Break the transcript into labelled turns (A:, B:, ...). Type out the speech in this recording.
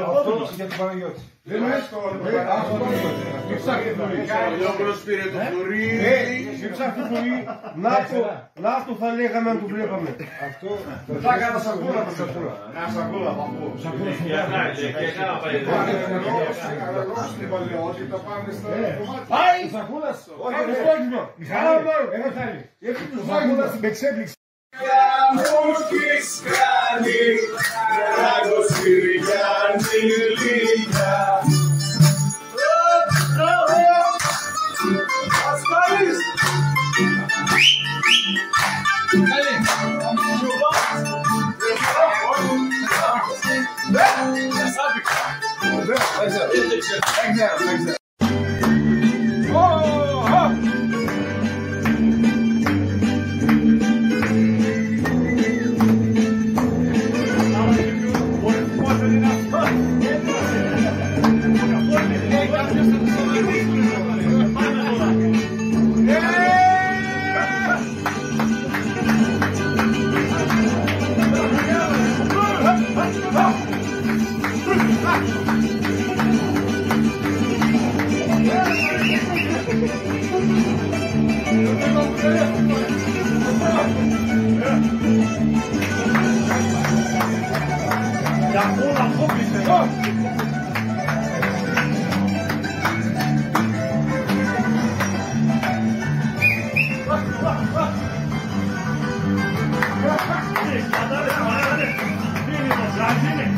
A: Αυτό για τον Παναγιώτη. Δεν είναι αυτό. Μην ψάχνει το
B: Παλιόπουλος πήρε το φλουρίδι.
A: Μην ψάχνει το να αυτό θα λέγαμε αν το βλέπαμε. Αυτό. Θα έκανα σακούλα από σακούλα.
B: Ένα σακούλα από αυτό.
A: Σακούλα
B: στην παλαιότητα πάμε στα κομμάτια.
A: Πάει! Σακούλας! Όχι, δεν είναι ένα χάρι. Έχει τους σακούλας με εξέπληξη.
B: Μου έχεις κάνει ραγοσυριάνη λίγα. Ασπάρεις!
C: Grazie.